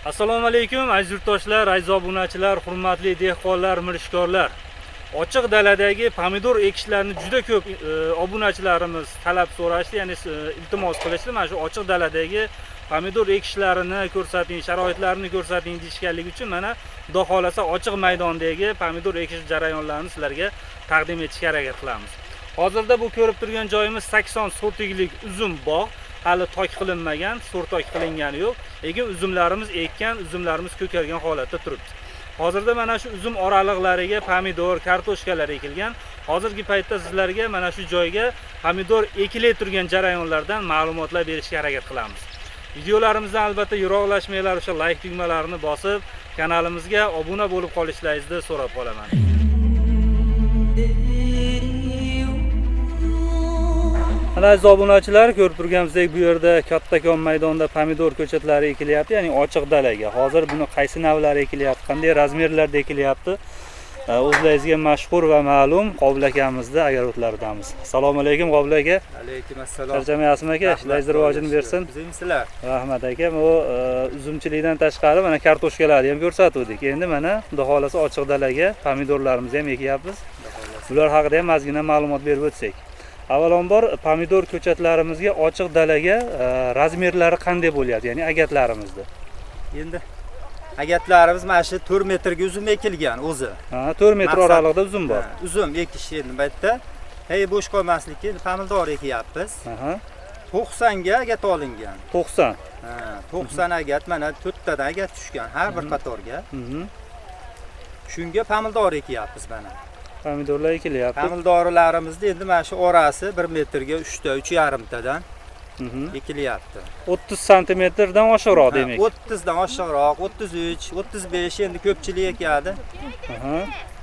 Assalomu alaykum aziz yurtdoshlar, aziz obunachilar, hurmatli dehqonlar, mirishkorlar. Ochiq daladagi pomidor ekishlarini juda ko'p obunachilarimiz talab so'rashdi, ya'ni iltimos qilishdi. Mana shu ochiq daladagi pomidor ekishlarini ko'rsating, sharoitlarini ko'rsating deyishganligi uchun mana xudo xolasa ochiq maydondagi pomidor ekish jarayonlarini sizlarga taqdim etishga harakat qilamiz. Hozirda bu ko'rib turgan joyimiz 80 sotiklik uzum bog'. Hali tok qilinmagan, so'rtok qilingani yo'q. Lekin uzumlarimiz ekkan, uzumlarimiz ko'kargan holatda turibdi. Hozirda mana shu uzum oraliqlariga pomidor, kartoshkalar ekilgan. Hozirgi paytda sizlarga mana shu joyga pomidor ekilib turgan jarayonlardan ma'lumotlar berishga harakat qilamiz. Videolarimizdan albatta yiroqlashmanglar, o'sha like tugmalarini bosib, kanalimizga obuna bo'lib qolishlaringizni so'rab qolaman. Aziz obunachilar, ko'rib turganimizdek bu yerda kattakon maydonda pomidor ko'chatlari ekilyapti, ya'ni ochiq dalaga. Hozir buni qaysi navlari ekilyapti, qanday razmerlarda ekilyapti? O'zlaringizga mashhur va ma'lum Qobil akamizni agarotlaridamiz. Assalomu alaykum Qobil aka. Alaykum assalom. Tarjamayapsizmi aka? Ishlaringiz rivojini bersin. Bizimsizlar. Rahmat aka. Bu uzumchilikdan tashqari mana kartoshkalarni ham ko'rsatdik. Endi mana xudo xolasa ochiq dalaga pomidorlarimizni ham ekyapmiz. Bular haqida ham ozgina ma'lumot berib o'tsak. Avvalambor pomidor ko'chatlarimizga ochiq dalaga razmerlari qanday bo'lyapti, ya'ni agatlarimizda? Endi agatlarimiz mana shu 4 metrga uzum ekilgan o'zi. Ha, 4 metr oraliqda uzum bor. Uzum ekish endi bu yerda bo'sh qolmaslikka pomidor ekyapmiz. Aha. 90 ga agat olingan. 90. Ha, 90 agat mana 4 tadan agat tushgan har bir qatorga. Shunga pomidor ekyapmiz mana. Pomidorlar ekilyapti. Pomidorlarimizni endi mana shu orasi 1 metrga 3 ta, 3,5 tadan ekilyapti. 30 santimetrdan oshiqroq demak. 30 dan oshiqroq, 33, 35 endi ko'pchilik ekadi. Aha.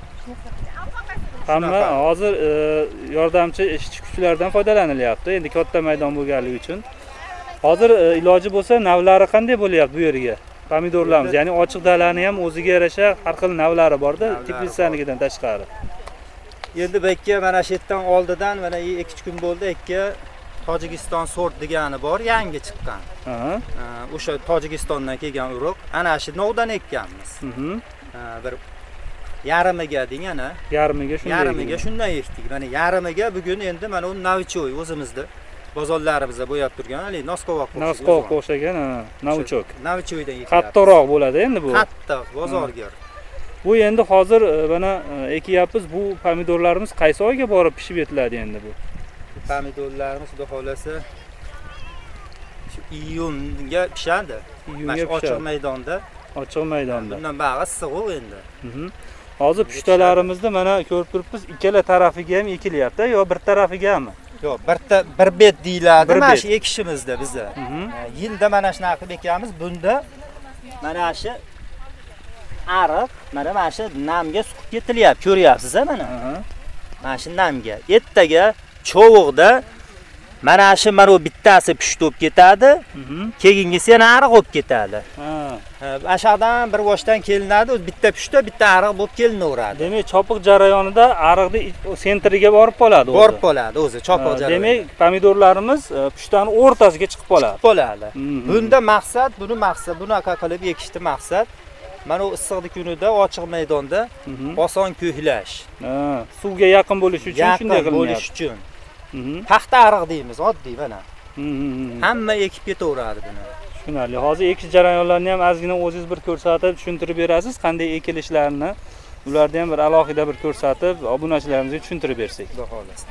Hamma hozir yordamchi ishchi kuchlardan foydalanilyapti. Endi katta maydon bo'lganligi uchun. Hozir iloji bo'lsa navlari qanday bo'lyapti bu yerga? Pomidorlarimiz, ya'ni ochiq dalani ham o'ziga yarasha har xil navlari bor-da, Tbilisi'nikidan tashqari. Endi bu yerga mana shu yerdan oldidan mana 2 kun bo'ldi, yerga Tojikiston sort degani bor, yangi chiqqan. O'sha Tojikistondan kelgan urug', ana shu novdan ekkanmiz. Bir yarimiga deng ana. Yarimiga shundan ekdik. Mana yarimiga bugun endi mana u Navichoy o'zimizda bozorlarimizda bo'yab turgan, hali Noskovoqqa o'xshagan, Navichok. Navichoydan ekyapmiz. Qattiqroq bo'ladi endi bu. Qattiq, bozorgir. Bu endi hozir mana ekyapmiz. Bu pomidorlarimiz qaysi oyga borib pishib yetiladi endi bu? Pomidorlarimiz xudo xolasa shu iyunga pishadi. Iyunga ochiq maydonda. Ochiq maydonda. Bundan bag'i issiq endi. Hozir pushtalarimizni mana ko'rib turibmiz, ikkala tarafiga ham ekilyapti yo bir tarafigami? Yo'q, bir bet deyiladi mana shu ekishimizda bizda. Yilda mana shunaqa qilib ekamiz. Bunda mana shu ariq, mana shu namga suqib ketilyapti, ko'ryapsiz-a mana. Mana shu namga, ertaga chovuqda mana shu bittasi pishib bo'lib ketadi, keyingisi yana ariq bo'lib ketadi. Aşağıdan bir boshdan kelinadi, o'z bitta pishda, bitta ariq bo'lib kelinaveradi. Demak, chopiq jarayonida ariqni sentriga borib qoladi o'zi. Borib qoladi o'zi chopiq jarayonida. Demak, pomidorlarimiz pushtani o'rtasiga chiqib qoladi. Bunda maqsad, bunaqa qilib ekishdi maqsad. Mana u issiqlik kunida ochiq maydonda oson ko'klash. Suvga yaqin bo'lish uchun shunday qilinadi. Bo'lish uchun. Paxta ariq deymiz, oddiy mana. Hamma ekib ketaveradi buni. Tushunarli. Hozir ekish jarayonlarini ham ozgina o'zingiz bir ko'rsatib, tushuntirib berasiz, qanday ekilishlarini. Ularni ham bir alohida bir ko'rsatib, obunachilarimizga tushuntirib bersak. Xudo xolasa.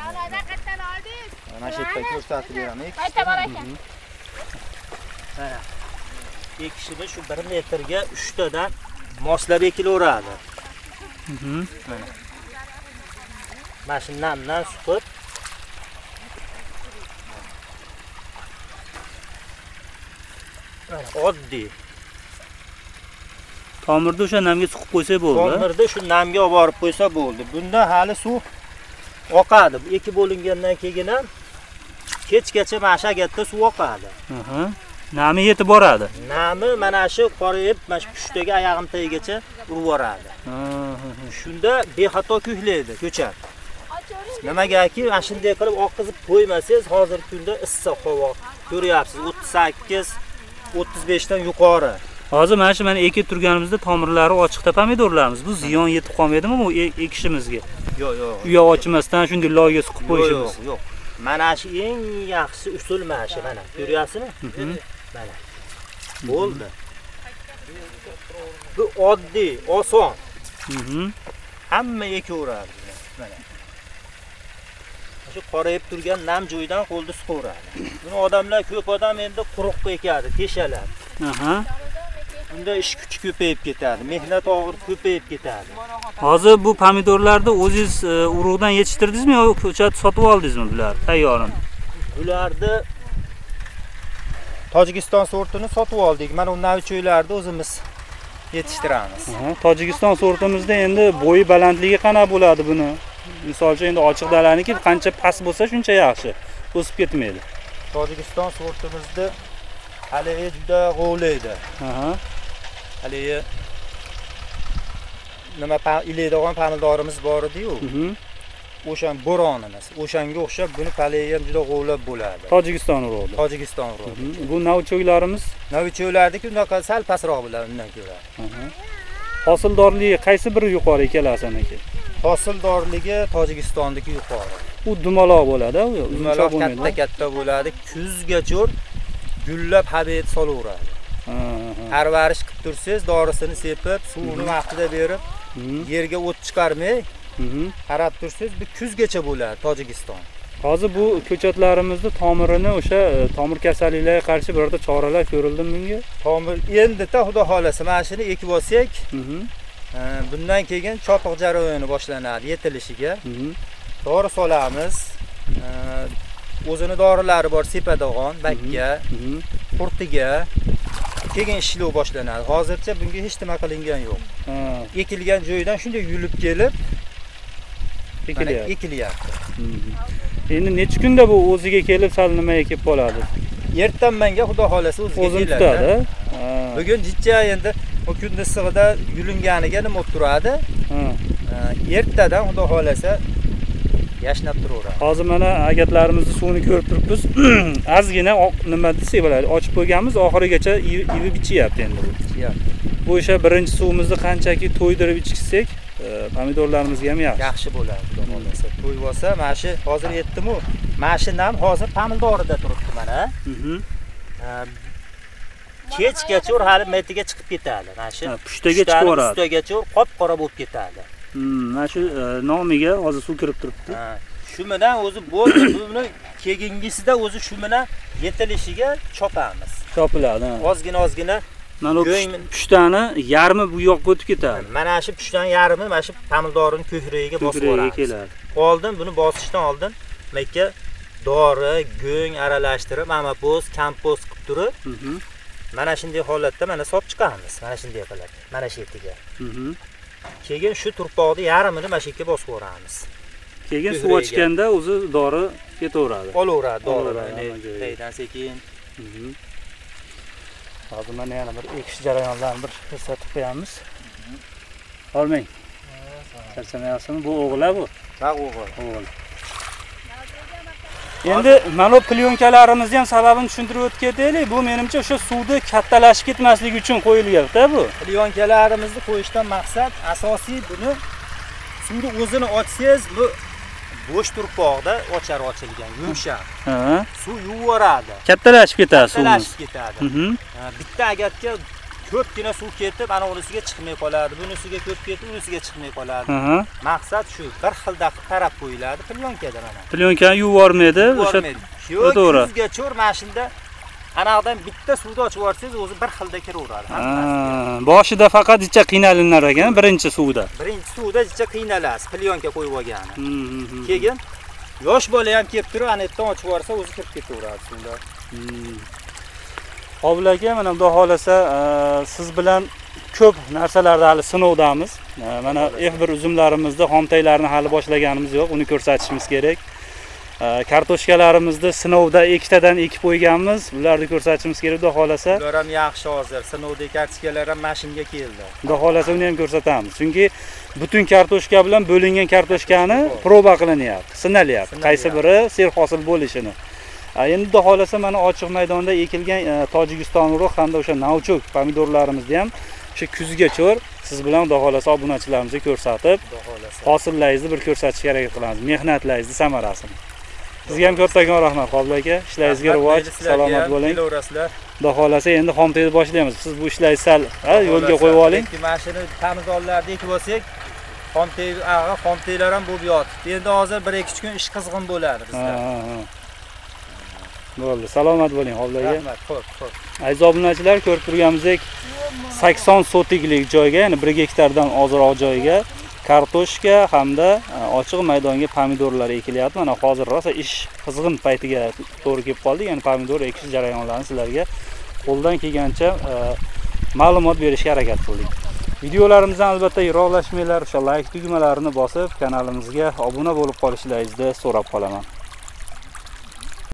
Mana shu yerda ko'rsatib beraman. Mana ekishini shu 1 metrga 3 tadan moslab ekilaveradi. Mana shu namdan suqib oddiy. Tomirda o'sha namga suqib qo'ysa bo'ldi. Tomirda shu namga olib borib qo'ysa bo'ldi. Bunda hali suv oqadi. Eki bo'lingandan keyin ham kechgacha mana shu agatda suv oqadi. Nami yetib boradi. Nami mana shu qorayib, mana shu pushtaga oyog'im tagigacha urib boradi. Shunda bexato ko'klaydi, ko'char. Nimagaki mana shunday qilib oqizib qo'ymasangiz, hozirgi kunda issiq havo ko'ryapsiz, 38 35 dan yuqori. Hozir mana shu ekib turganimizda tomirlari ochiqda pomidorlarimiz. Bu ziyon yetib qolmaydimi bu ekishimizga? Yo'q, yo'q. Uyoq ochmasdan shunday loyga suqib qo'yishimiz. Yo'q, yo'q. Mana shu eng yaxshi usul mana shu, mana. Ko'ryapsizmi? Mana. Bo'ldi. Bu oddiy, oson. Hamma ekaveradi. Mana. Shu qorayib turgan nam joydan qo'lda suqaveradi. Buni odamlar ko'p odam endi quruqqa ekadi, teshaladi. Bunda ish kuchi ko'payib ketadi, mehnat og'ir ko'payib ketadi. Hozir bu pomidorlarni o'zingiz urug'dan yetishtirdingizmi yo ko'chat sotib oldingizmi bular tayyorini? Bularni Tojikiston sortini sotib oldik. Mana undan cho'ylarni o'zimiz yetishtiramiz. Tojikiston sortimizda endi bo'yi balandligi qana bo'ladi buni? Misol uchun endi ochiq dalaniki qancha past bo'lsa shuncha yaxshi. O'sib ketmaydi. Tojikiston sortimizda hali juda g'ovlaydi. Hali nima ilaydigan pomidorimiz bor edi-yu. O'shan bo'ronimiz. O'shanga o'xshab buni palagi ham juda g'ovlab bo'ladi. Tojikiston urug'i. Tojikiston urug'i. Bu navcho'ylarimiz? Navcho'ylardiki unaqa sal pastroq bo'ladi undan ko'ra. Hosildorligi qaysi biri yuqori ikkalasidan aka? Hosildorligi Tojikistondagi yuqori. U dumaloq bo'ladi, dumaloq katta bo'ladi. Kuzgacha gullab habayet solaveradi. Parvarish qilib tursangiz, dorisini sepib, suvini vaqtida berib, yerga o't chiqarmay, qarab tursangiz, bu kuzgacha bo'ladi Tojikiston. Hozir bu ko'chatlarimizni tomirini o'sha tomir kasalliklarga qarshi birorta choralar ko'rildimi bunga? Tomir endi xudo xolasa mana shuni ekib olsak, bundan keyin chopiq jarayoni boshlanadi yetilishiga. Dori solamiz. O'zini dorilari bor, sepadigan, bakka, qurtiga. Keyin ishlov boshlanadi. Hozircha bunga hech nima qilingan yo'q. Ekilgan joydan shunday yulib kelib ekilyapti. Endi necha kunda bu o'ziga kelib sal nima ekib qoladi? Ertanmanga xudo xolasa o'ziga keladi. Bugun jicha endi o kunda sig'ida yulinganiga nima bo'lib turadi? Ertadan xudo xolasa yashnab turaveradi. Hozir mana agatlarimizni suvini ko'rib turibmiz. Ozgina nima desak bo'ladi, ochib qo'yganmiz, oxirigacha ivib ichyapti endi bu. Bu o'sha birinchi suvimizni qanchaki to'ydirib ichsak, pomidorlarimizga ham yaxshi. Yaxshi bo'ladi, xudo xolasa. To'yib olsa, mana shu hozir yetdimi? Mana shu nam hozir pomidorida turibdi mana. Kechgacha hali metiga chiqib ketadi. Mana shu pushtaga chiqaveradi. Pushtaga qop-qora bo'lib ketadi. Mana shu nomiga hozir suv kirib turibdi. Shu bilan o'zi bo'ldi. Buni kegingisida o'zi shu bilan yetilishiga chopamiz. Chopiladi. Ozgina mana pushtani yarmi bu yoqqa o'tib ketadi. Mana shu pushtani yarmi mana shu pomidorning ko'hrigiga bosib boramiz. Oldin buni bosishdan oldin makka dori, go'ng aralashtirib, amapoz, kompost qilib turib, mana shunday holatda mana solib chiqamiz. Mana shunday qilib, mana shu yetiga. Keyin shu turpoqni yarmini mana shu yerga bosib boramiz. Keyin suv ochganda o'zi dori ketaveradi. Olaveradi dori. Taydan sekin. Hozir mana yana bir ekish jarayonlarini bir ko'rsatib qo'yamiz. Olmang. Charchamayapsizmi? Bu o'g'il bu. Ha, o'g'il. Endi mana plyonkalarimizni ham sababini tushuntirib o'tib ketaylik. Bu menimcha o'sha suvni kattalashib ketmasligi uchun qo'yilyapti bu. Plyonkalarimizni qo'yishdan maqsad asosiy buni suvni o'zini ochsangiz, bu bo'sh turpoqda ochilgan, yumshoq. Suv yuvoradi. Kattalashib ketadi suv. Kattalashib ketadi. Bitta agatga ko'pgina suv ketib, ana unisiga chiqmay qoladi. Bunisiga ko'p ketib, unisiga chiqmay qoladi. Maqsad shu, bir xilda qarab qo'yiladi plyonkada mana. Plyonkani yuvormaydi, o'sha to'g'ri. Sizga cho'r mashinada anadan bitta suvni ochib yuborsangiz, o'zi bir xilda kiraveradi. Boshida faqat ichcha qiynalinar ekan, birinchi suvda. Birinchi suvda ichcha qiynalasiz, plyonka qo'yib olgani. Keyin yosh bola ham kelib turib, ana yerdan ochib yuborsa, o'zi kirib ketaveradi suvda. Qobil aka, mana xudo xolasa siz bilan ko'p narsalarni hali sinovdamiz. Mana F1 uzumlarimizda xomtaylarni hali boshlaganimiz yo'q, uni ko'rsatishimiz kerak. Kartoshkalarimizni sinovda ikkitadan ekib qo'yganmiz. Bularni ko'rsatishimiz kerak, xudo xolasa. Ular ham yaxshi hozir. Sinovda kartoshkalar ham mashinga keldi. Xudo xolasa uni ham ko'rsatamiz. Chunki butun kartoshka bilan bo'lingan kartoshkani proba qilinyapti, sinalyapti. Qaysi biri serhosil bo'lishini. Endi xudo xolasa mana ochiq maydonda ekilgan Tojikiston urug' hamda o'sha Nauchuk pomidorlarimizni ham o'sha kuzga cho'r siz bilan xudo xolasa obunachilarimizga ko'rsatib, hosillaringizni bir ko'rsatishga harakat qilamiz. Mehnatingizni samarasini. Sizga ham kattakon rahmat Qobil aka. Ishlaringizga rivoj, salomat bo'ling. Xudo xolasa endi xomteyni boshlaymiz. Siz bu ishlaringizni sal yo'lga qo'yib oling. Mana shuni tamizorlarni ekib olsak, xomteylar ham bo'lib yotibdi. Endi hozir 1-2 kun ish qizg'in bo'ladi bizda. Bo'ldi. Salomat bo'ling Qobil aka. Rahmat. Xo'p. Aziz obunachilar, ko'rib turganimizdek 80 sotiklik joyga, ya'ni 1 gektardan ozroq joyga kartoshka hamda ochiq maydonga pomidorlar ekilyapti. Mana hozir rosa ish qizg'in paytiga to'g'ri kelib qoldik. Ya'ni pomidor ekish jarayonlarini sizlarga qo'ldan kelgancha ma'lumot berishga harakat qildik. Videolarimizdan albatta yiroqlashmanglar, o'sha like tugmalarini bosib kanalimizga obuna bo'lib qolishlaringizni so'rab qolaman.